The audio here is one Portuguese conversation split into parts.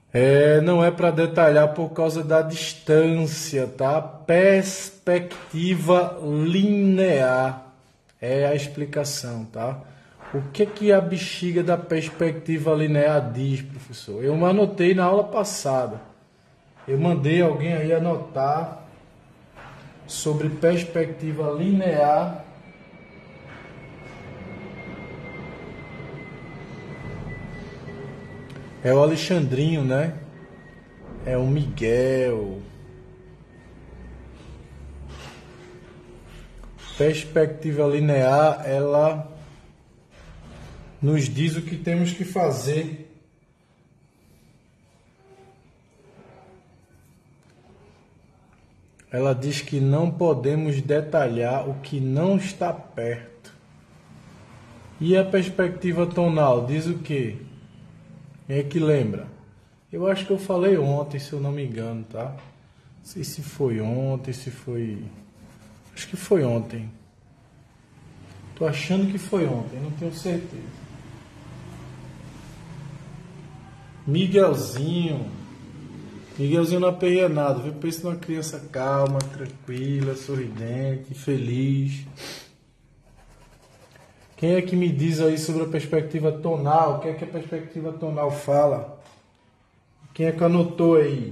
Não é para detalhar por causa da distância, tá? Perspectiva linear é a explicação, tá? O que que a bexiga da perspectiva linear diz, professor? Eu anotei na aula passada. Eu mandei alguém aí anotar sobre perspectiva linear. É o Alexandrinho, né? É o Miguel. Perspectiva linear, ela nos diz o que temos que fazer. Ela diz que não podemos detalhar o que não está perto. E a perspectiva tonal diz o quê? Quem é que lembra? Eu acho que eu falei ontem, se eu não me engano, tá? Não sei se foi ontem, se foi... Acho que foi ontem. Tô achando que foi ontem, não tenho certeza. Miguelzinho não aperreia nada, viu? Pensa numa criança calma, tranquila, sorridente, feliz. Quem é que me diz aí sobre a perspectiva tonal? O que é que a perspectiva tonal fala? Quem é que anotou aí?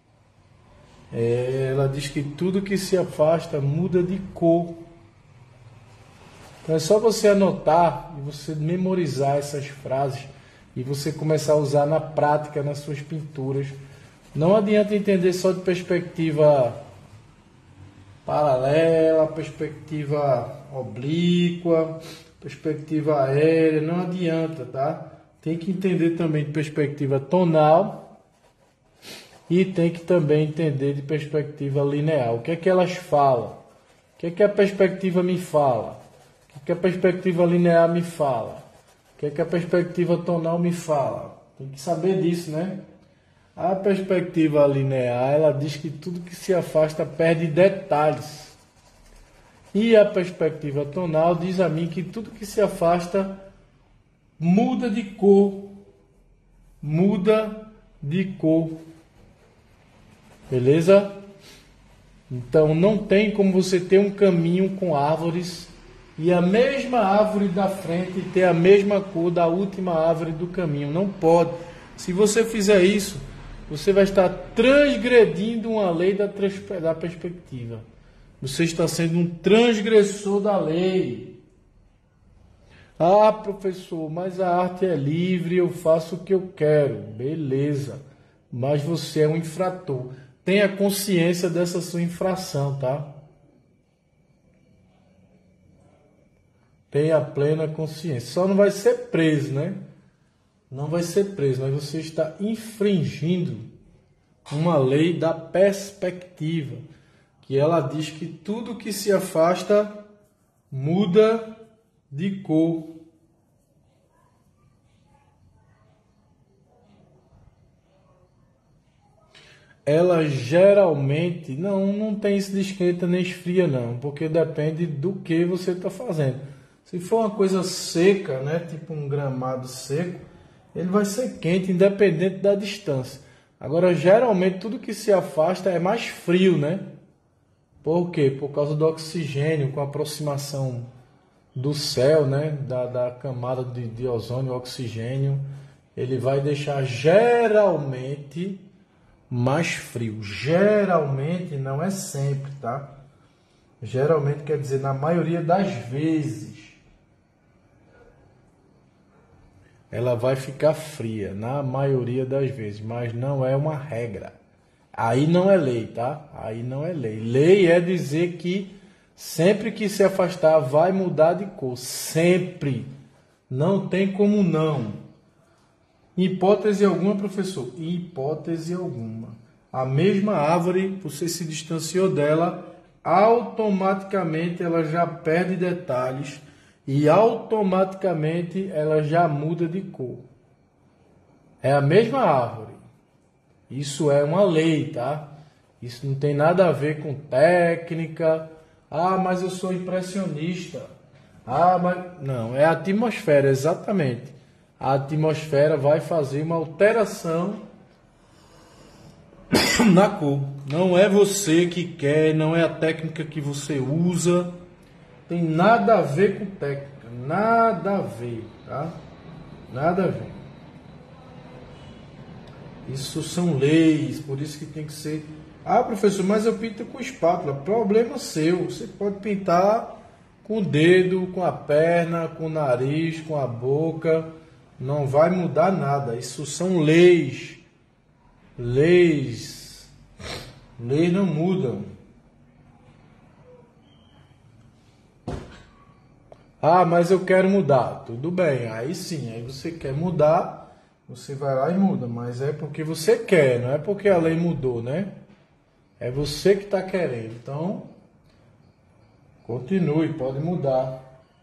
Ela diz que tudo que se afasta muda de cor. Então é só você anotar e você memorizar essas frases e você começar a usar na prática, nas suas pinturas. Não adianta entender só de perspectiva paralela, perspectiva oblíqua, perspectiva aérea, não adianta, tá? Tem que entender também de perspectiva tonal e tem que também entender de perspectiva linear. O que é que elas falam? O que é que a perspectiva me fala? O que é que a perspectiva linear me fala? O que é que a perspectiva tonal me fala? Tem que saber disso, né? A perspectiva linear, ela diz que tudo que se afasta perde detalhes. E a perspectiva tonal diz a mim que tudo que se afasta muda de cor. Muda de cor. Beleza? Então não tem como você ter um caminho com árvores e a mesma árvore da frente ter a mesma cor da última árvore do caminho. Não pode. Se você fizer isso, você vai estar transgredindo uma lei da perspectiva. Você está sendo um transgressor da lei. Ah, professor, mas a arte é livre, eu faço o que eu quero. Beleza. Mas você é um infrator. Tenha consciência dessa sua infração, tá? Tenha plena consciência. Só não vai ser preso, né? Não vai ser preso, mas você está infringindo uma lei da perspectiva, que ela diz que tudo que se afasta muda de cor. Ela geralmente não tem isso de esquenta nem esfria não, porque depende do que você está fazendo. Se for uma coisa seca, né, tipo um gramado seco, ele vai ser quente independente da distância. Agora, geralmente tudo que se afasta é mais frio, né? Por quê? Por causa do oxigênio, com a aproximação do céu, né, da camada de ozônio, o oxigênio, ele vai deixar geralmente mais frio. Geralmente, não é sempre, tá? Geralmente quer dizer na maioria das vezes. Ela vai ficar fria, na maioria das vezes, mas não é uma regra. Aí não é lei, tá? Aí não é lei. Lei é dizer que sempre que se afastar vai mudar de cor. Sempre. Não tem como não. Hipótese alguma, professor? Hipótese alguma. A mesma árvore, você se distanciou dela, automaticamente ela já perde detalhes e automaticamente ela já muda de cor. É a mesma árvore. Isso é uma lei, tá? Isso não tem nada a ver com técnica. Ah, mas eu sou impressionista. Ah, mas... Não, é a atmosfera, exatamente. A atmosfera vai fazer uma alteração na cor. Não é você que quer, não é a técnica que você usa. Tem nada a ver com técnica, nada a ver, tá? Nada a ver. Isso são leis, por isso que tem que ser... Ah, professor, mas eu pinto com espátula. Problema seu. Você pode pintar com o dedo, com a perna, com o nariz, com a boca. Não vai mudar nada. Isso são leis. Leis. Leis não mudam. Ah, mas eu quero mudar. Tudo bem. Aí sim, aí você quer mudar, você vai lá e muda. Mas é porque você quer, não é porque a lei mudou, né? É você que está querendo. Então, continue, pode mudar.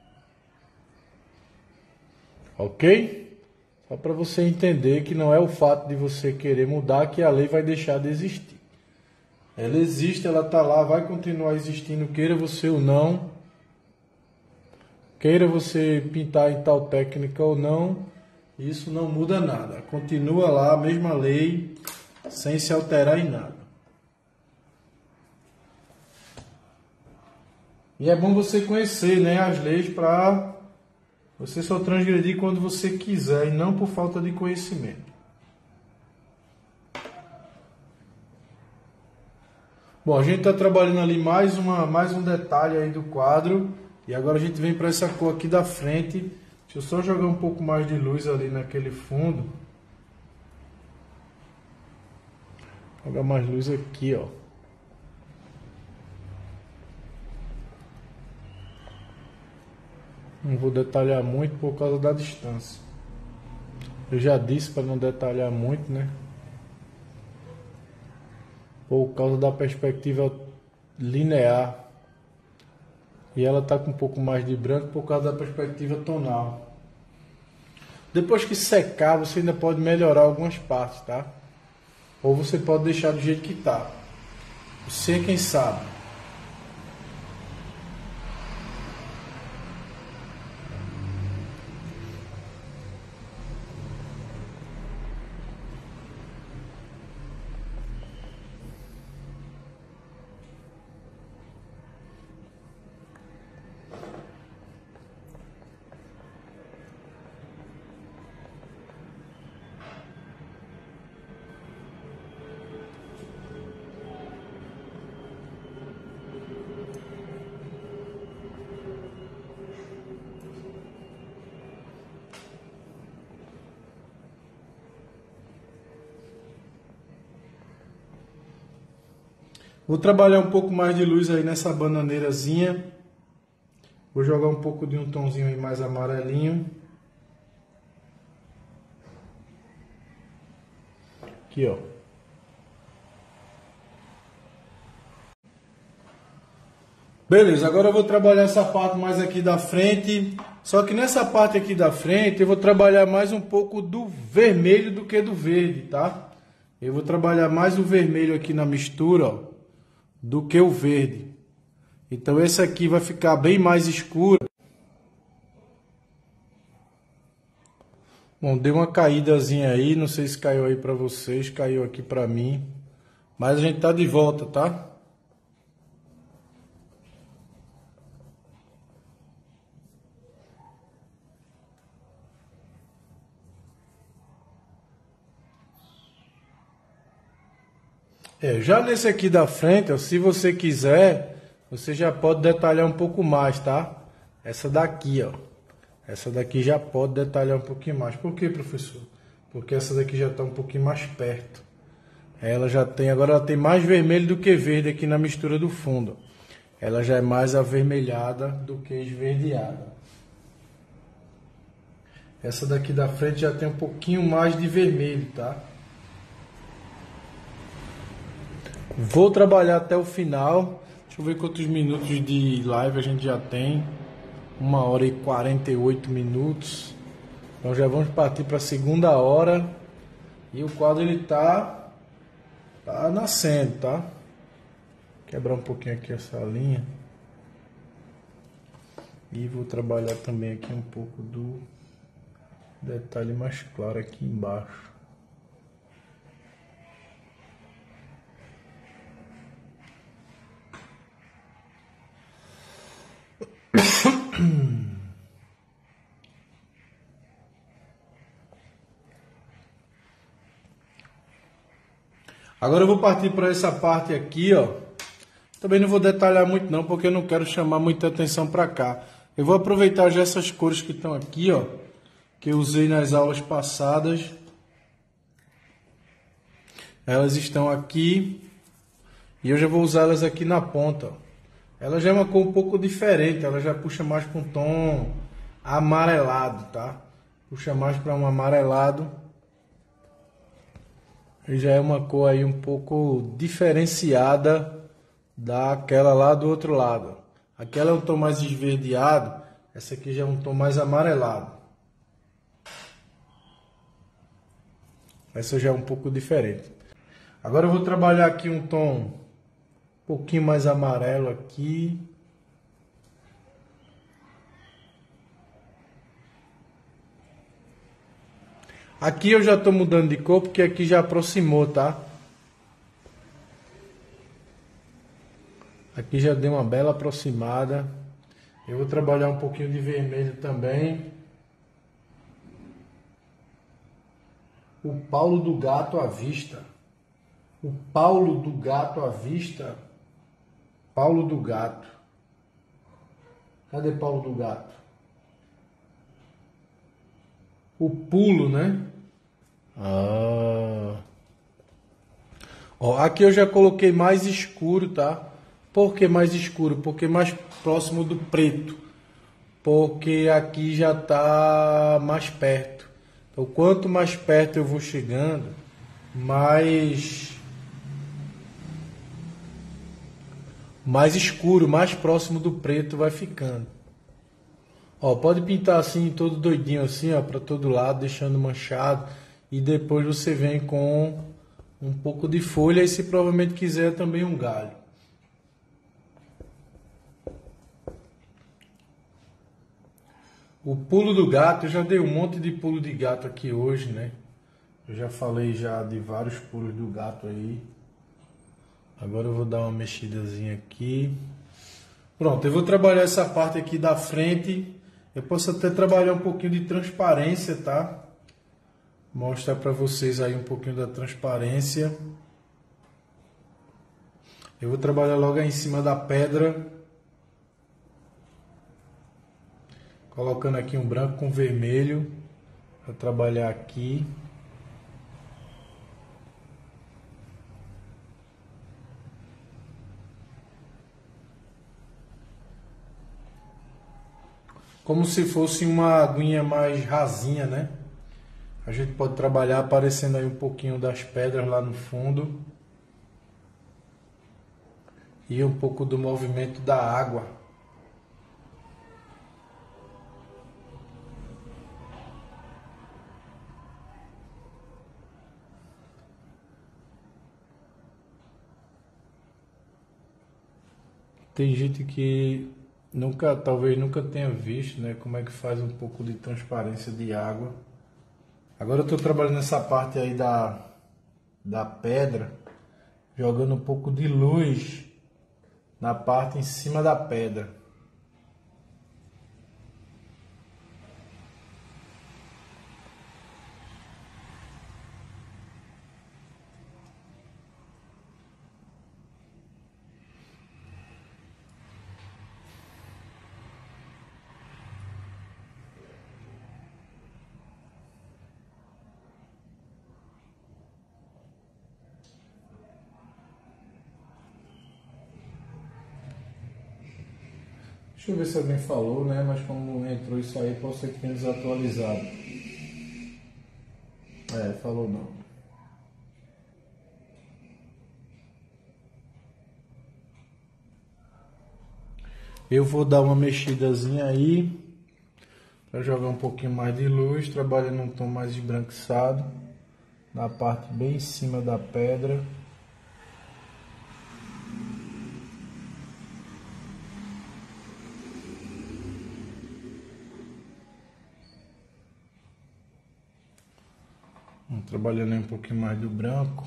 Ok? Só para você entender que não é o fato de você querer mudar que a lei vai deixar de existir. Ela existe, ela está lá, vai continuar existindo, queira você ou não. Queira você pintar em tal técnica ou não, isso não muda nada. Continua lá a mesma lei, sem se alterar em nada. E é bom você conhecer, né, as leis para você só transgredir quando você quiser e não por falta de conhecimento. Bom, a gente está trabalhando ali mais um detalhe aí do quadro. E agora a gente vem para essa cor aqui da frente. Deixa eu só jogar um pouco mais de luz ali naquele fundo. Jogar mais luz aqui, ó. Não vou detalhar muito por causa da distância. Eu já disse para não detalhar muito, né? Por causa da perspectiva linear. E ela está com um pouco mais de branco por causa da perspectiva tonal. Depois que secar, você ainda pode melhorar algumas partes, tá? Ou você pode deixar do jeito que está. Você é quem sabe. Vou trabalhar um pouco mais de luz aí nessa bananeirazinha. Vou jogar um pouco de um tomzinho aí mais amarelinho. Aqui, ó. Beleza, agora eu vou trabalhar essa parte mais aqui da frente. Só que nessa parte aqui da frente eu vou trabalhar mais um pouco do vermelho do que do verde, tá? Eu vou trabalhar mais o vermelho aqui na mistura, ó, do que o verde. Então esse aqui vai ficar bem mais escuro. Bom, deu uma caídazinha aí, não sei se caiu aí para vocês, caiu aqui para mim. Mas a gente tá de volta, tá? Já nesse aqui da frente, ó, se você quiser, você já pode detalhar um pouco mais, tá? Essa daqui, ó. Essa daqui já pode detalhar um pouquinho mais. Por quê, professor? Porque essa daqui já está um pouquinho mais perto. Ela já tem, agora ela tem mais vermelho do que verde aqui na mistura do fundo. Ela já é mais avermelhada do que esverdeada. Essa daqui da frente já tem um pouquinho mais de vermelho, tá? Vou trabalhar até o final. Deixa eu ver quantos minutos de live a gente já tem. 1h48 minutos. Então já vamos partir para a segunda hora. E o quadro ele tá nascendo, tá? Quebrar um pouquinho aqui essa linha. E vou trabalhar também aqui um pouco do detalhe mais claro aqui embaixo. Agora eu vou partir para essa parte aqui, ó. Também não vou detalhar muito não, porque eu não quero chamar muita atenção para cá. Eu vou aproveitar já essas cores que estão aqui, ó, que eu usei nas aulas passadas. Elas estão aqui e eu já vou usá-las aqui na ponta, ó. Ela já é uma cor um pouco diferente, ela já puxa mais para um tom amarelado, tá? Puxa mais para um amarelado. E já é uma cor aí um pouco diferenciada daquela lá do outro lado. Aquela é um tom mais esverdeado, essa aqui já é um tom mais amarelado. Essa já é um pouco diferente. Agora eu vou trabalhar aqui um tom um pouquinho mais amarelo aqui. Aqui eu já estou mudando de cor porque aqui já aproximou, tá? Aqui já deu uma bela aproximada. Eu vou trabalhar um pouquinho de vermelho também. O Paulo do Gato à vista. O Paulo do Gato à vista. Paulo do Gato. Cadê Paulo do Gato? O pulo, né? Ó, aqui eu já coloquei mais escuro, tá? Por que mais escuro? Porque mais próximo do preto. Porque aqui já tá mais perto. Então, quanto mais perto eu vou chegando, mais escuro, mais próximo do preto vai ficando. Ó, pode pintar assim, todo doidinho assim, ó, para todo lado, deixando manchado. E depois você vem com um pouco de folha e se provavelmente quiser também um galho. O pulo do gato, eu já dei um monte de pulo de gato aqui hoje, né? Eu já falei já de vários pulos do gato aí. Agora eu vou dar uma mexidazinha aqui. Pronto, eu vou trabalhar essa parte aqui da frente. Eu posso até trabalhar um pouquinho de transparência, tá? Mostrar para vocês aí um pouquinho da transparência. Eu vou trabalhar logo aí em cima da pedra. Colocando aqui um branco com vermelho. Para trabalhar aqui. Como se fosse uma aguinha mais rasinha, né? A gente pode trabalhar aparecendo aí um pouquinho das pedras lá no fundo. E um pouco do movimento da água. Tem gente que talvez nunca tenha visto, né, como é que faz um pouco de transparência de água. Agora eu estou trabalhando nessa parte aí da pedra, jogando um pouco de luz na parte em cima da pedra. Deixa eu ver se alguém falou, né? Mas como entrou isso aí, pode ser que tenha desatualizado. Falou não. Eu vou dar uma mexidazinha aí para jogar um pouquinho mais de luz, trabalhando um tom mais esbranquiçado na parte bem em cima da pedra. Trabalhando aí um pouquinho mais do branco.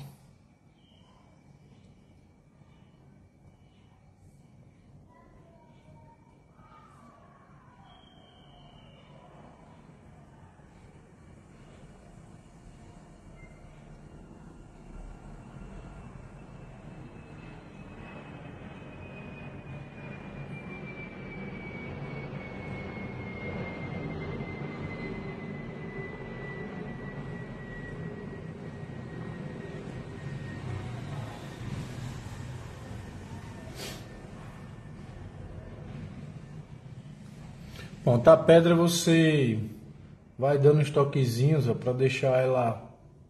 Pronto, a pedra você vai dando uns toquezinhos, ó, para deixar ela.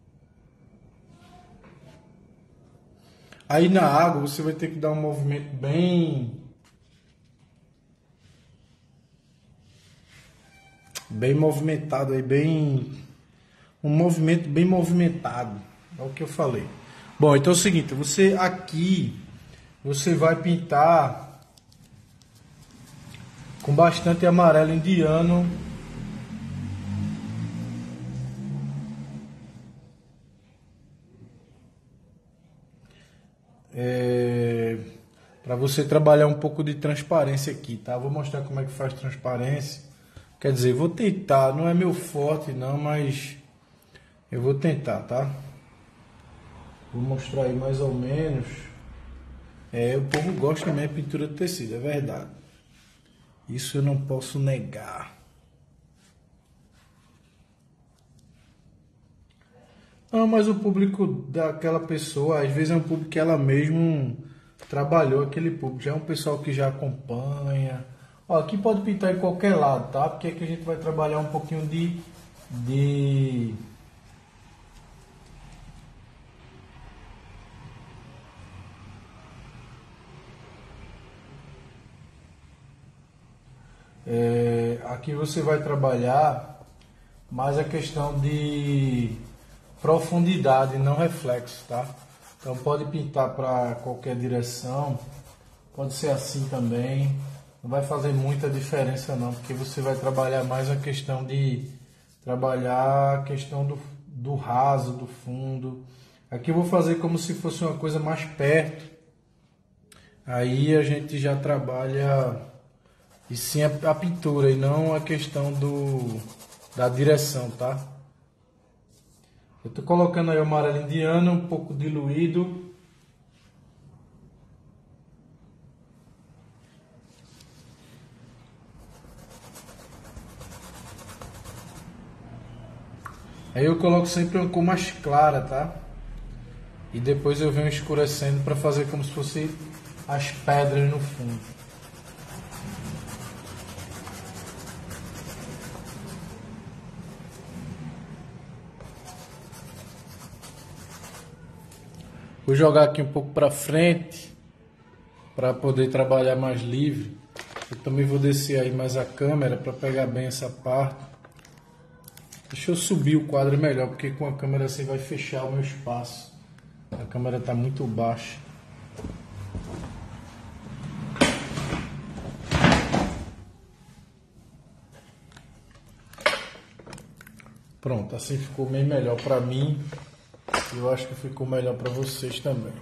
Aí na água você vai ter que dar um movimento bem movimentado aí, um movimento bem movimentado. É o que eu falei. Bom, então é o seguinte, você vai pintar com bastante amarelo indiano. Para você trabalhar um pouco de transparência aqui, tá? Vou mostrar como é que faz transparência. Quer dizer, vou tentar, não é meu forte não, mas eu vou tentar, tá? Vou mostrar aí mais ou menos. O povo gosta mesmo de pintura de tecido, é verdade. Isso eu não posso negar. Não, mas o público daquela pessoa, às vezes é um público que ela mesmo trabalhou, aquele público. Já é um pessoal que já acompanha. Ó, aqui pode pintar em qualquer lado, tá? Porque aqui a gente vai trabalhar um pouquinho de aqui você vai trabalhar mais a questão de profundidade, não reflexo, tá? Então pode pintar para qualquer direção, pode ser assim também, não vai fazer muita diferença não, porque você vai trabalhar mais a questão de trabalhar a questão do raso, do fundo. Aqui eu vou fazer como se fosse uma coisa mais perto, aí a gente já trabalha e sim a pintura e não a questão da direção, tá? Eu tô colocando aí o amarelo indiano, um pouco diluído. Aí eu coloco sempre uma cor mais clara, tá? E depois eu venho escurecendo para fazer como se fosse as pedras no fundo. Vou jogar aqui um pouco para frente para poder trabalhar mais livre. Eu também vou descer aí mais a câmera para pegar bem essa parte. Deixa eu subir o quadro melhor, porque com a câmera assim vai fechar o meu espaço. A câmera está muito baixa. Pronto, assim ficou bem melhor para mim. Eu acho que ficou melhor para vocês também.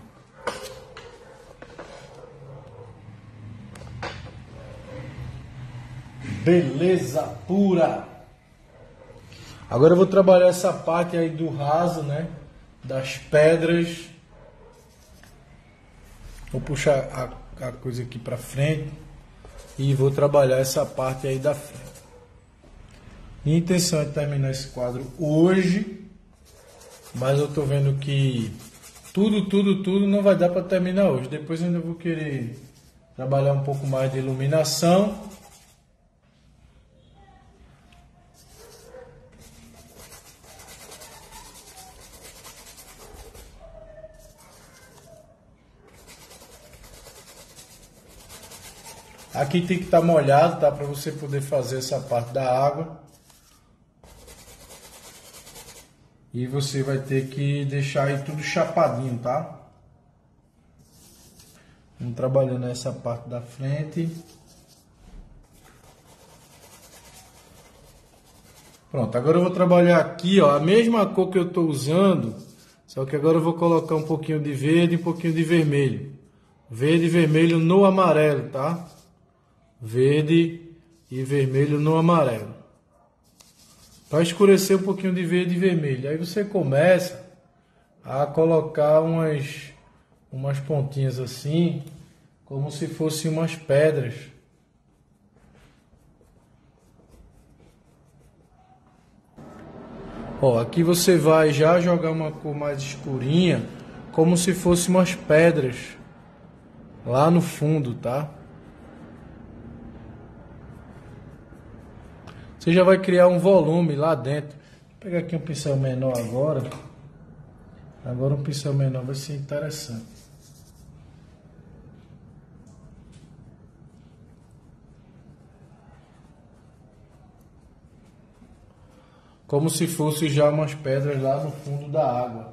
Beleza pura! Agora eu vou trabalhar essa parte aí do raso, né? Das pedras. Vou puxar a coisa aqui para frente e vou trabalhar essa parte aí da frente. Minha intenção é terminar esse quadro hoje, mas eu tô vendo que tudo não vai dar para terminar hoje. Depois eu ainda vou querer trabalhar um pouco mais de iluminação. Aqui tem que estar molhado, tá? Para você poder fazer essa parte da água. E você vai ter que deixar aí tudo chapadinho, tá? Vamos trabalhando essa parte da frente. Pronto, agora eu vou trabalhar aqui, ó, a mesma cor que eu estou usando, só que agora eu vou colocar um pouquinho de verde e um pouquinho de vermelho. Verde e vermelho no amarelo, tá? Verde e vermelho no amarelo. Para escurecer um pouquinho de verde e vermelho. Aí você começa a colocar umas pontinhas assim, como se fossem umas pedras. Ó, aqui você vai já jogar uma cor mais escurinha, como se fossem umas pedras lá no fundo, tá? você já vai criar um volume lá dentro. Vou pegar aqui um pincel menor agora. Agora um pincel menor vai ser interessante. Como se fosse já umas pedras lá no fundo da água.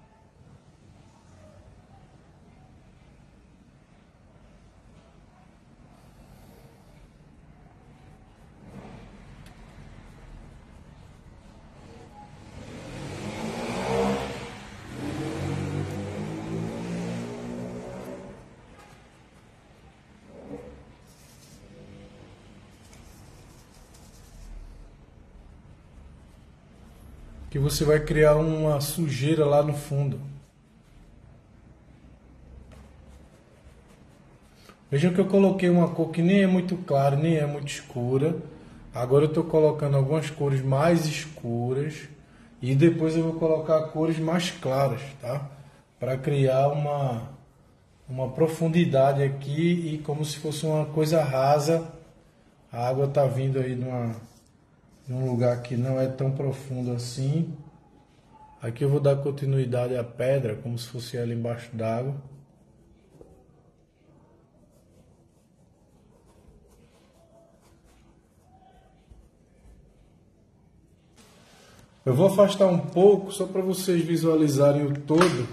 Que você vai criar uma sujeira lá no fundo. Vejam que eu coloquei uma cor que nem é muito clara, nem é muito escura. Agora eu estou colocando algumas cores mais escuras e depois eu vou colocar cores mais claras, tá? Para criar uma profundidade aqui e como se fosse uma coisa rasa. A água está vindo aí num lugar que não é tão profundo assim. Aqui eu vou dar continuidade à pedra, como se fosse ela embaixo d'água. Eu vou afastar um pouco, só para vocês visualizarem o todo.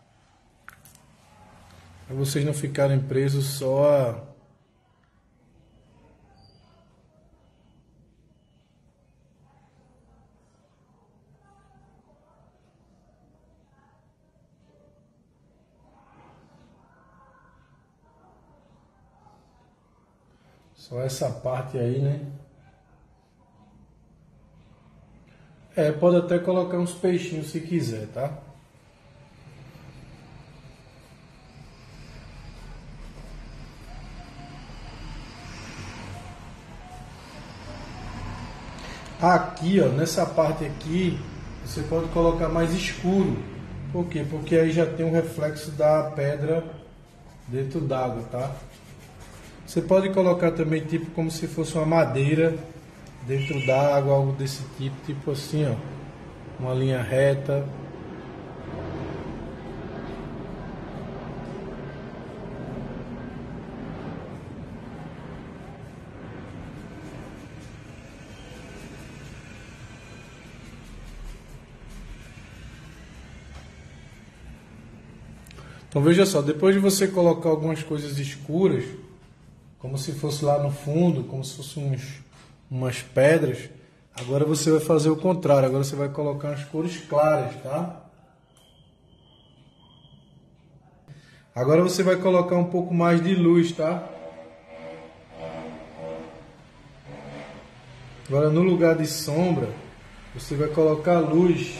Para vocês não ficarem presos só só essa parte aí, né? Pode até colocar uns peixinhos se quiser, tá? Aqui, ó, nessa parte aqui, você pode colocar mais escuro. Por quê? Porque aí já tem um reflexo da pedra dentro d'água, tá? Você pode colocar também tipo como se fosse uma madeira dentro d'água, algo desse tipo assim, ó, uma linha reta. Então veja só, depois de você colocar algumas coisas escuras, como se fosse lá no fundo, como se fossem umas pedras, agora você vai fazer o contrário, agora você vai colocar as cores claras, tá? Agora você vai colocar um pouco mais de luz, tá? Agora no lugar de sombra, você vai colocar luz.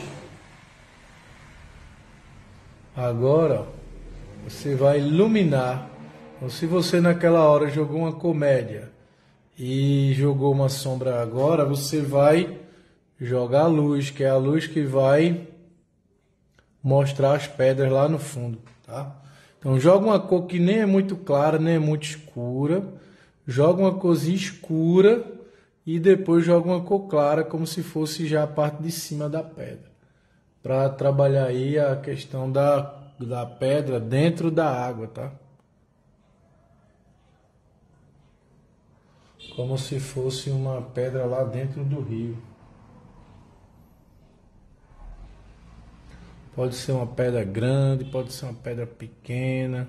Agora, ó, você vai iluminar. Então, se você naquela hora jogou uma comédia e jogou uma sombra agora, você vai jogar a luz, que é a luz que vai mostrar as pedras lá no fundo, tá? Então joga uma cor que nem é muito clara, nem é muito escura. Joga uma corzinha escura e depois joga uma cor clara, como se fosse já a parte de cima da pedra. Para trabalhar aí a questão da pedra dentro da água, tá? Como se fosse uma pedra lá dentro do rio. Pode ser uma pedra grande, pode ser uma pedra pequena.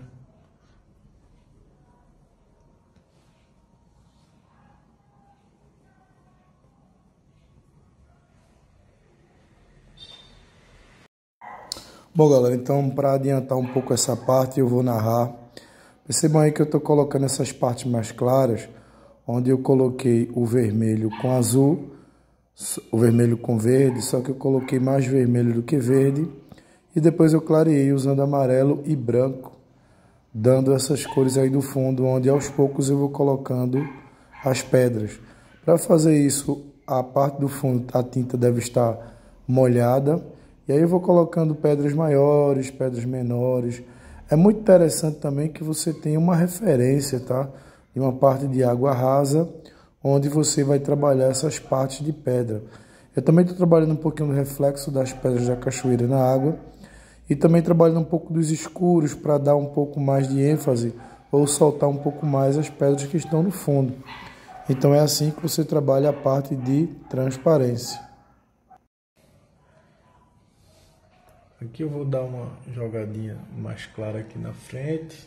Bom, galera, então para adiantar um pouco essa parte, eu vou narrar. Percebam aí que eu estou colocando essas partes mais claras, onde eu coloquei o vermelho com azul, o vermelho com verde, só que eu coloquei mais vermelho do que verde, e depois eu clareei usando amarelo e branco, dando essas cores aí do fundo, onde aos poucos eu vou colocando as pedras. Para fazer isso, a parte do fundo, a tinta deve estar molhada, e aí eu vou colocando pedras maiores, pedras menores. É muito interessante também que você tenha uma referência, tá? De uma parte de água rasa, onde você vai trabalhar essas partes de pedra. Eu também estou trabalhando um pouquinho do reflexo das pedras da cachoeira na água e também trabalhando um pouco dos escuros para dar um pouco mais de ênfase ou soltar um pouco mais as pedras que estão no fundo. Então é assim que você trabalha a parte de transparência. Aqui eu vou dar uma jogadinha mais clara aqui na frente.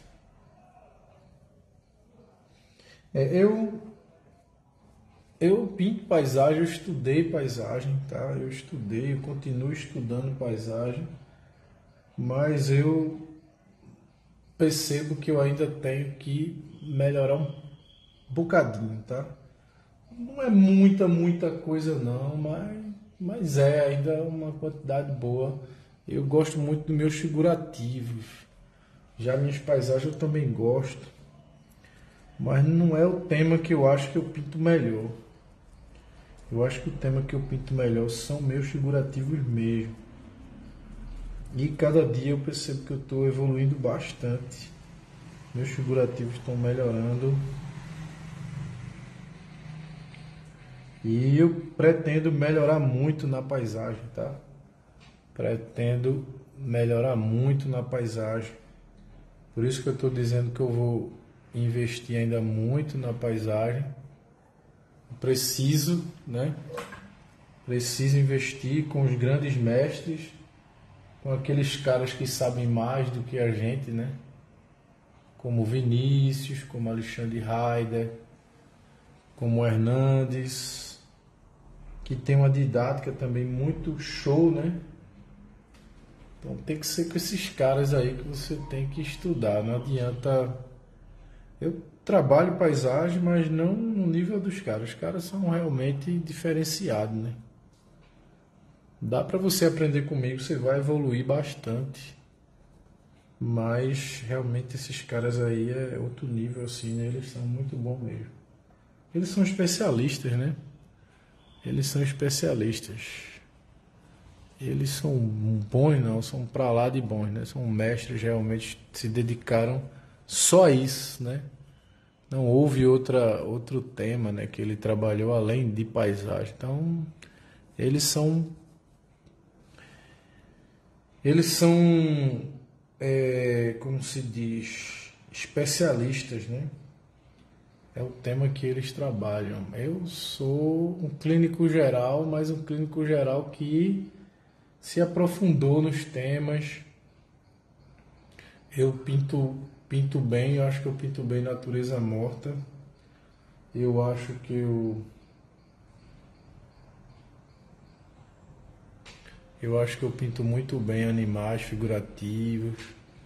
Eu pinto paisagem, eu estudei paisagem, tá? Eu continuo estudando paisagem, mas eu percebo que eu ainda tenho que melhorar um bocadinho, tá? Não é muita coisa não, mas é ainda uma quantidade boa. Eu gosto muito dos meus figurativos. Já minhas paisagens eu também gosto, mas não é o tema que eu acho que eu pinto melhor. Eu acho que o tema que eu pinto melhor são meus figurativos mesmo. E cada dia eu percebo que eu estou evoluindo bastante. Meus figurativos estão melhorando. E eu pretendo melhorar muito na paisagem, tá? Pretendo melhorar muito na paisagem. Por isso que eu estou dizendo que eu vou investir ainda muito na paisagem. Preciso, né? Preciso investir com os grandes mestres, com aqueles caras que sabem mais do que a gente, né? Como Vinícius, como Alexandre Heider, como Hernandes, que tem uma didática também muito show, né? Então tem que ser com esses caras aí que você tem que estudar. Não adianta. Eu trabalho paisagem, mas não no nível dos caras. Os caras são realmente diferenciados, né? Dá para você aprender comigo, você vai evoluir bastante. Mas realmente esses caras aí é outro nível assim, né? Eles são muito bons mesmo. Eles são especialistas, né? Eles são especialistas. Eles são bons, não, são pra lá de bons, né? São mestres, realmente se dedicaram só a isso, né? Não houve outro tema, né, que ele trabalhou além de paisagem. Então, eles são como se diz, especialistas, né? É o tema que eles trabalham. Eu sou um clínico geral, mas um clínico geral que se aprofundou nos temas. Eu pinto bem, eu acho que eu pinto bem natureza morta. Eu acho que eu pinto muito bem animais figurativos,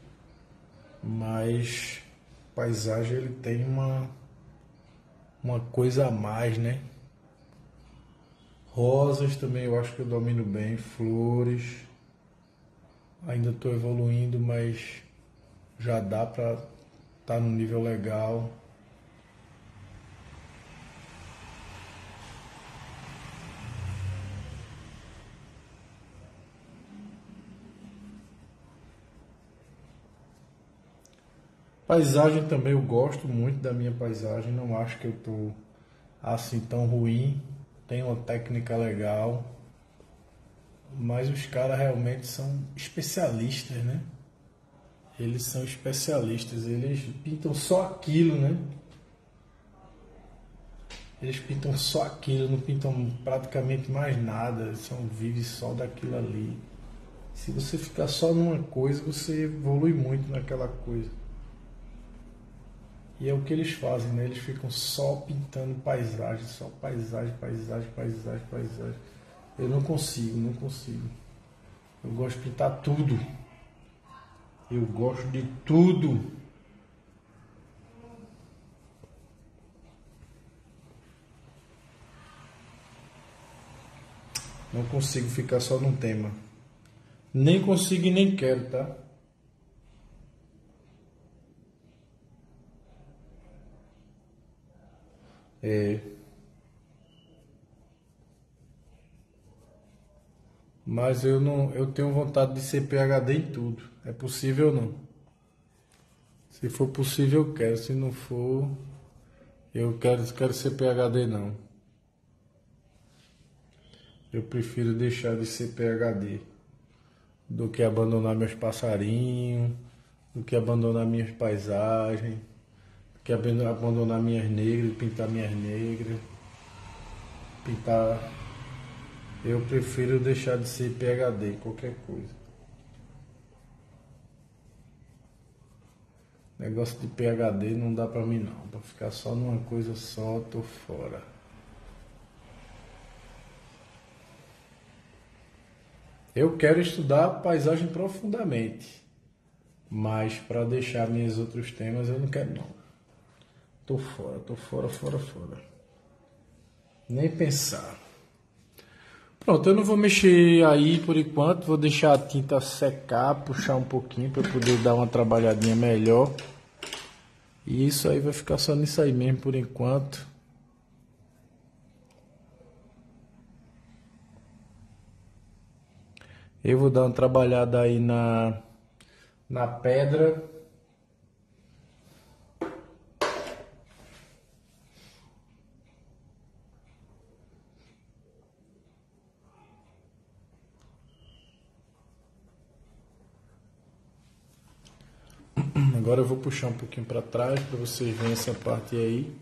mas paisagem ele tem uma coisa a mais, né? Rosas também eu acho que eu domino bem, flores. Ainda estou evoluindo, mas já dá para estar num nível legal. Paisagem também eu gosto muito da minha paisagem, não acho que eu estou assim tão ruim, tenho uma técnica legal, mas os caras realmente são especialistas, né? Eles são especialistas, eles pintam só aquilo, né? Eles pintam só aquilo, não pintam praticamente mais nada, vivem só daquilo ali. Se você ficar só numa coisa, você evolui muito naquela coisa. E é o que eles fazem, né? Eles ficam só pintando paisagem, só paisagem, paisagem, paisagem, paisagem. Eu não consigo. Eu gosto de pintar tudo. Eu gosto de tudo. Não consigo ficar só num tema. Nem consigo e nem quero, tá? Mas eu tenho vontade de ser PhD em tudo. É possível ou não? Se for possível, eu quero. Se não for, Eu quero ser PhD não. Eu prefiro deixar de ser PhD do que abandonar meus passarinhos, do que abandonar minhas paisagens, do que abandonar minhas negras, pintar minhas negras, pintar. Eu prefiro deixar de ser PhD, qualquer coisa. Negócio de PhD não dá pra mim não. Pra ficar só numa coisa só, tô fora. Eu quero estudar paisagem profundamente, mas para deixar meus outros temas eu não quero não. Tô fora, fora. Nem pensar. Pronto, eu não vou mexer aí por enquanto, vou deixar a tinta secar, puxar um pouquinho para poder dar uma trabalhadinha melhor. E isso aí vai ficar só nisso aí mesmo por enquanto. Eu vou dar uma trabalhada aí na pedra. Agora eu vou puxar um pouquinho para trás para vocês verem essa parte aí.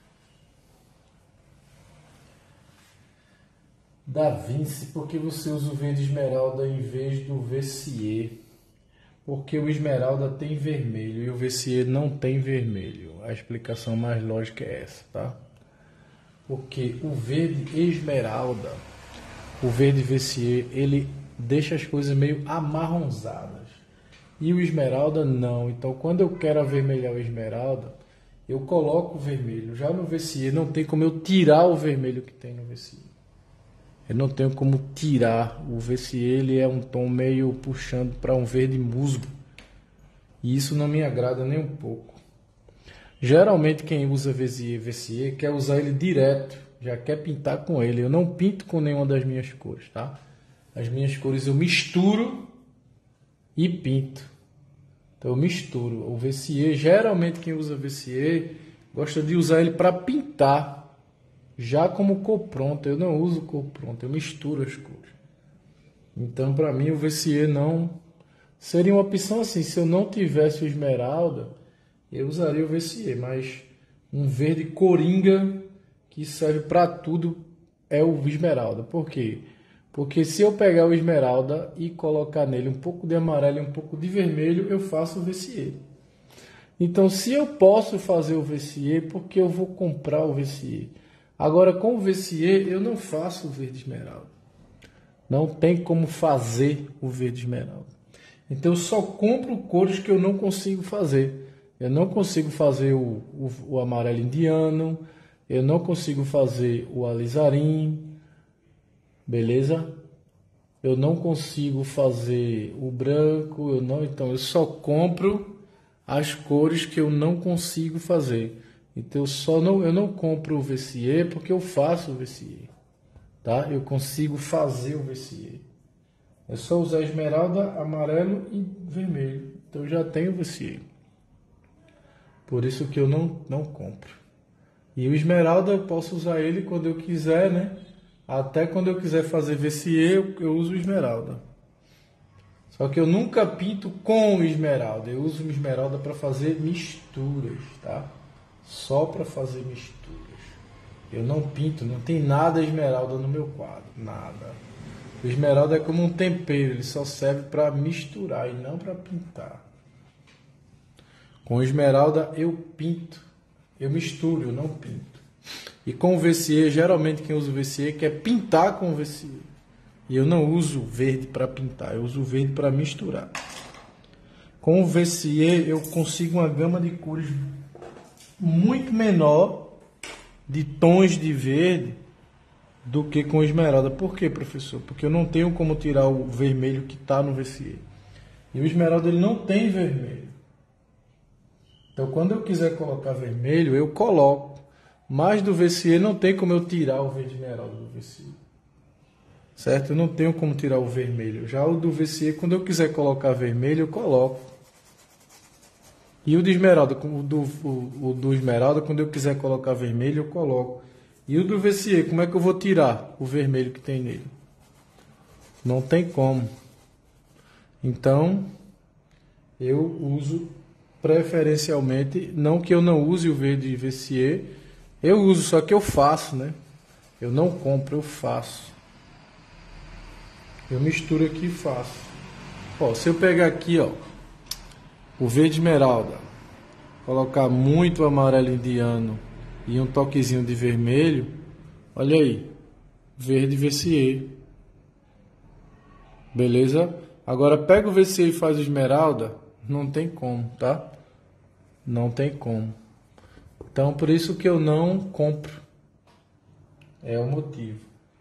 Da Vinci, por que você usa o verde esmeralda em vez do Vessier? Porque o esmeralda tem vermelho e o Vessier não tem vermelho. A explicação mais lógica é essa, tá? Porque o verde esmeralda, o verde Vessier, ele deixa as coisas meio amarronzadas. E o esmeralda não. Então, quando eu quero avermelhar o esmeralda, eu coloco o vermelho. Já no Vessier, não tem como eu tirar o vermelho que tem no Vessier. Eu não tenho como tirar. O Vessier, ele é um tom meio puxando para um verde musgo. E isso não me agrada nem um pouco. Geralmente, quem usa Vessier quer usar ele direto. Já quer pintar com ele. Eu não pinto com nenhuma das minhas cores, tá? As minhas cores eu misturo e pinto. Então eu misturo. O Vessier, geralmente quem usa Vessier gosta de usar ele para pintar, já como cor pronta. Eu não uso cor pronta, eu misturo as cores. Então para mim o Vessier não seria uma opção assim. Se eu não tivesse o esmeralda, eu usaria o Vessier, mas um verde coringa que serve para tudo é o esmeralda. Por quê? Porque se eu pegar o esmeralda e colocar nele um pouco de amarelo e um pouco de vermelho, eu faço o Vessier. Então, se eu posso fazer o Vessier, porque eu vou comprar o Vessier? Agora, com o Vessier, eu não faço o verde esmeralda. Não tem como fazer o verde esmeralda. Então, eu só compro cores que eu não consigo fazer. Eu não consigo fazer o amarelo indiano, eu não consigo fazer o alizarim, beleza? Eu não consigo fazer o branco, então eu só compro as cores que eu não consigo fazer. Então eu não compro o Vessier porque eu faço o Vessier, tá? Eu consigo fazer o Vessier. É só usar esmeralda, amarelo e vermelho. Então eu já tenho o Vessier. Por isso que eu não compro. E o esmeralda eu posso usar ele quando eu quiser, né? Até quando eu quiser fazer Vessier, eu uso esmeralda. Só que eu nunca pinto com esmeralda. Eu uso esmeralda para fazer misturas, tá? Só para fazer misturas. Eu não pinto, não tem nada esmeralda no meu quadro, nada. O esmeralda é como um tempero, ele só serve para misturar e não para pintar. Com esmeralda eu pinto, eu misturo, eu não pinto. E com o Vessier, geralmente quem usa o Vessier quer pintar com o Vessier. E eu não uso verde para pintar, eu uso verde para misturar. Com o Vessier eu consigo uma gama de cores muito menor de tons de verde do que com esmeralda. Por quê, professor? Porque eu não tenho como tirar o vermelho que está no Vessier. E o esmeralda ele não tem vermelho. Então quando eu quiser colocar vermelho, eu coloco. Mas do Vessier não tem como eu tirar o verde esmeralda do Vessier. Certo? Eu não tenho como tirar o vermelho. Já o do Vessier, quando eu quiser colocar vermelho, eu coloco. E o de esmeralda, o do esmeralda, quando eu quiser colocar vermelho, eu coloco. E o do VCE, como é que eu vou tirar o vermelho que tem nele? Não tem como. Então, eu uso preferencialmente, não que eu não use o verde VCE, eu uso, só que eu faço, né? Eu não compro, eu faço. Eu misturo aqui e faço. Ó, se eu pegar aqui, ó, o verde esmeralda, colocar muito amarelo indiano e um toquezinho de vermelho, olha aí, verde VCE. Beleza? Agora pega o VCE e faz o esmeralda, não tem como, tá? Não tem como. Então por isso que eu não compro. É o motivo.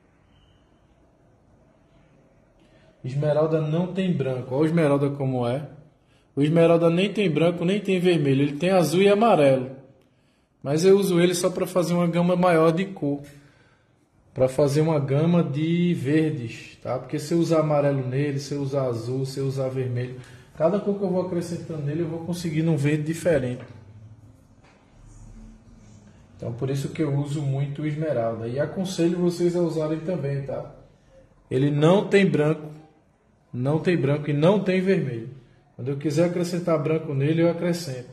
Esmeralda não tem branco. Olha o esmeralda como é. O esmeralda nem tem branco, nem tem vermelho. Ele tem azul e amarelo. Mas eu uso ele só para fazer uma gama maior de cor. Para fazer uma gama de verdes, tá? Porque se eu usar amarelo nele, se eu usar azul, se eu usar vermelho, cada cor que eu vou acrescentando nele, eu vou conseguindo um verde diferente. Então por isso que eu uso muito o esmeralda. E aconselho vocês a usarem também, tá? Ele não tem branco e não tem vermelho. Quando eu quiser acrescentar branco nele, eu acrescento.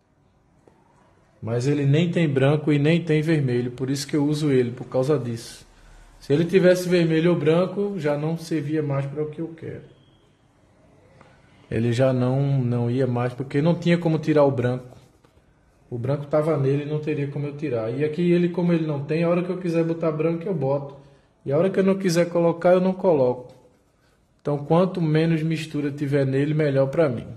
Mas ele nem tem branco e nem tem vermelho, por isso que eu uso ele, por causa disso. Se ele tivesse vermelho ou branco, já não servia mais para o que eu quero. Ele já não ia mais, porque não tinha como tirar o branco. O branco estava nele e não teria como eu tirar. E aqui ele, como ele não tem, a hora que eu quiser botar branco eu boto. E a hora que eu não quiser colocar, eu não coloco. Então quanto menos mistura tiver nele, melhor para mim.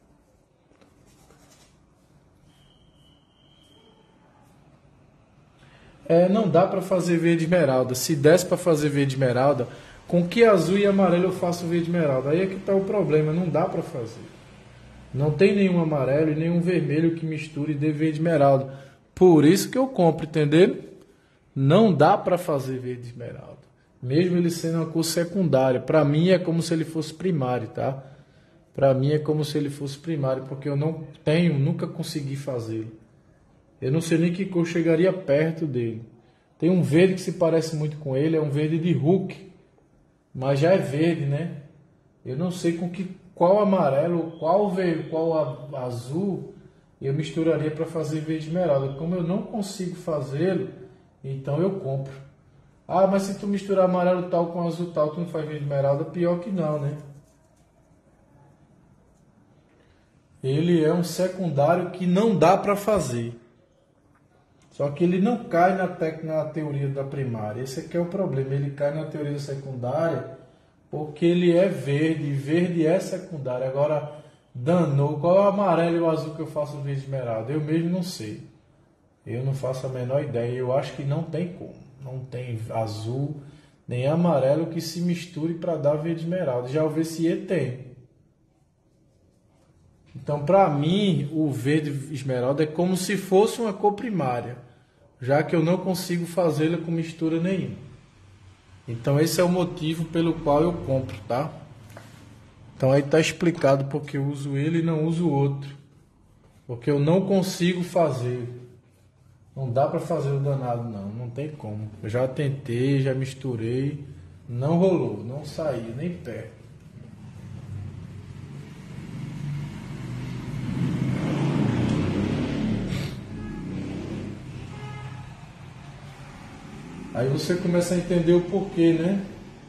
Não dá para fazer verde esmeralda. Se desse para fazer verde esmeralda, com que azul e amarelo eu faço verde esmeralda? Aí é que está o problema, não dá para fazer. Não tem nenhum amarelo e nenhum vermelho que misture e dê verde esmeralda. Por isso que eu compro, entendeu? Não dá para fazer verde esmeralda. Mesmo ele sendo uma cor secundária. Para mim é como se ele fosse primário, tá? Para mim é como se ele fosse primário, porque eu não tenho, nunca consegui fazê-lo. Eu não sei nem que cor chegaria perto dele. Tem um verde que se parece muito com ele, é um verde de Hulk. Mas já é verde, né? Eu não sei qual amarelo, qual verde, qual azul eu misturaria para fazer verde esmeralda. Como eu não consigo fazê-lo, então eu compro. Ah, mas se tu misturar amarelo tal com azul tal, tu não faz verde esmeralda? Pior que não, né? Ele é um secundário que não dá para fazer. Só que ele não cai na teoria da primária. Esse aqui é o problema. Ele cai na teoria da secundária porque ele é verde. E verde é secundário. Agora, danou. Qual é o amarelo e o azul que eu faço verde esmeralda? Eu mesmo não sei. Eu não faço a menor ideia. Eu acho que não tem como. Não tem azul nem amarelo que se misture para dar verde esmeralda. Já o VCE tem. Então, para mim, o verde esmeralda é como se fosse uma cor primária, já que eu não consigo fazê-la com mistura nenhuma. Então, esse é o motivo pelo qual eu compro, tá? Então, aí está explicado porque eu uso ele e não uso o outro. Porque eu não consigo fazer. Não dá para fazer o danado, não. Não tem como. Eu já tentei, já misturei. Não rolou, não saiu, nem perto. Aí você começa a entender o porquê, né?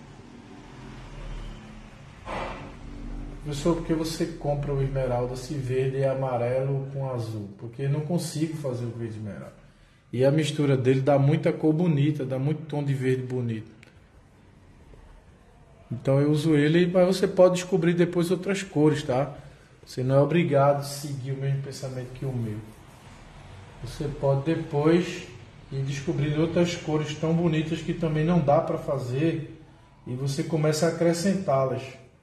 Professor, porque você compra o esmeralda se verde e amarelo com azul? Porque eu não consigo fazer o verde esmeralda. E a mistura dele dá muita cor bonita, dá muito tom de verde bonito. Então eu uso ele, mas você pode descobrir depois outras cores, tá? Você não é obrigado a seguir o mesmo pensamento que o meu. Você pode depois ir descobrir outras cores tão bonitas que também não dá para fazer e você começa a acrescentá-las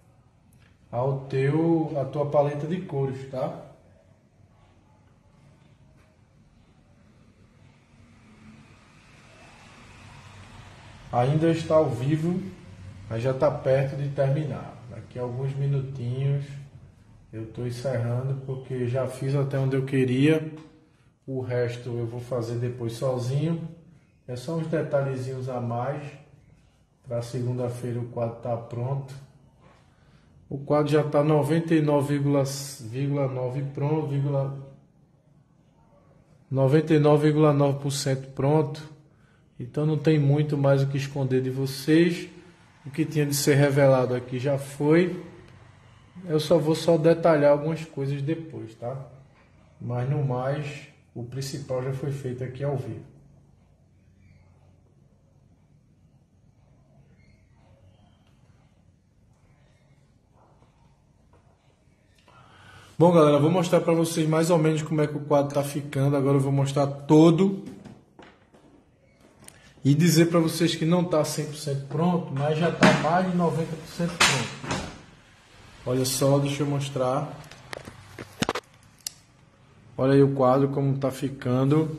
à tua paleta de cores, tá? Ainda está ao vivo, mas já está perto de terminar. Daqui a alguns minutinhos eu estou encerrando porque já fiz até onde eu queria. O resto eu vou fazer depois sozinho. É só uns detalhezinhos a mais. Para segunda-feira o quadro tá pronto. O quadro já está 99,9% pronto, 99,9% pronto. Então não tem muito mais o que esconder de vocês. O que tinha de ser revelado aqui já foi. Eu vou detalhar algumas coisas depois, tá? Mas no mais, o principal já foi feito aqui ao vivo. Bom, galera, vou mostrar para vocês mais ou menos como é que o quadro tá ficando. Agora eu vou mostrar todo e dizer para vocês que não tá 100% pronto, mas já tá mais de 90% pronto. Olha só, deixa eu mostrar. Olha aí o quadro como tá ficando.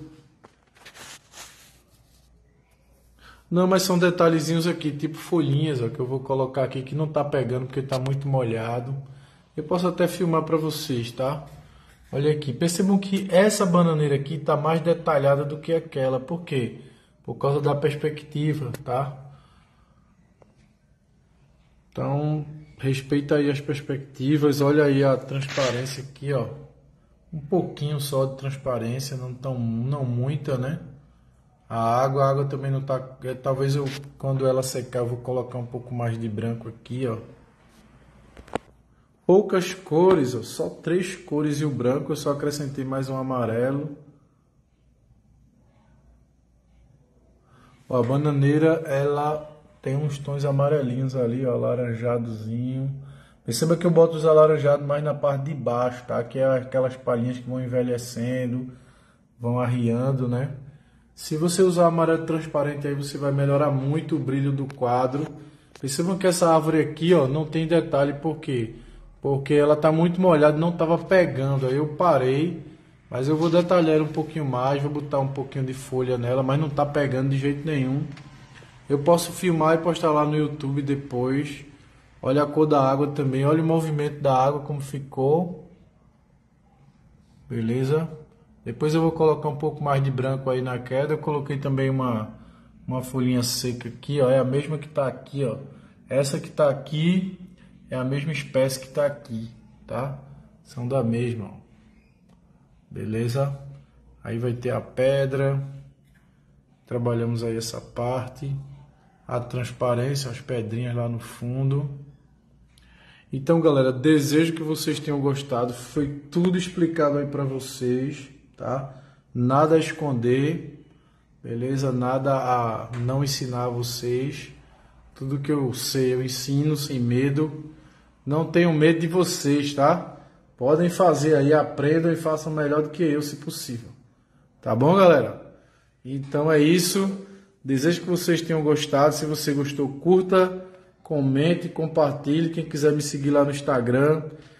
Não, mas são detalhezinhos aqui, tipo folhinhas, ó, que eu vou colocar aqui que não tá pegando porque tá muito molhado. Eu posso até filmar para vocês, tá? Olha aqui, percebam que essa bananeira aqui tá mais detalhada do que aquela. Por quê? Por causa da perspectiva, tá? Então, respeita aí as perspectivas. Olha aí a transparência aqui, ó. Um pouquinho só de transparência, não muita, né? A água também não tá... Talvez quando ela secar, eu vou colocar um pouco mais de branco aqui, ó. Poucas cores, ó, só 3 cores e o branco, eu só acrescentei mais um amarelo. Ó, a bananeira, ela tem uns tons amarelinhos ali, ó, alaranjadozinho. Perceba que eu boto os alaranjados mais na parte de baixo, tá? Que é aquelas palhinhas que vão envelhecendo, vão arriando, né? Se você usar amarelo transparente aí, você vai melhorar muito o brilho do quadro. Percebam que essa árvore aqui, ó, não tem detalhe, por quê? Porque ela está muito molhada, não estava pegando. Aí eu parei, mas eu vou detalhar um pouquinho mais, vou botar um pouquinho de folha nela, mas não está pegando de jeito nenhum. Eu posso filmar e postar lá no YouTube depois. Olha a cor da água também, olha o movimento da água como ficou. Beleza? Depois eu vou colocar um pouco mais de branco aí na queda. Eu coloquei também uma folhinha seca aqui, ó, é a mesma que está aqui, ó. Essa que está aqui é a mesma espécie que está aqui, tá? São da mesma, ó. Beleza? Aí vai ter a pedra. Trabalhamos aí essa parte. A transparência, as pedrinhas lá no fundo. Então, galera, desejo que vocês tenham gostado. Foi tudo explicado aí para vocês, tá? Nada a esconder, beleza? Nada a não ensinar a vocês. Tudo que eu sei, eu ensino sem medo. Não tenho medo de vocês, tá? Podem fazer aí, aprendam e façam melhor do que eu, se possível. Tá bom, galera? Então é isso. Desejo que vocês tenham gostado. Se você gostou, curta, comente, compartilhe. Quem quiser me seguir lá no Instagram,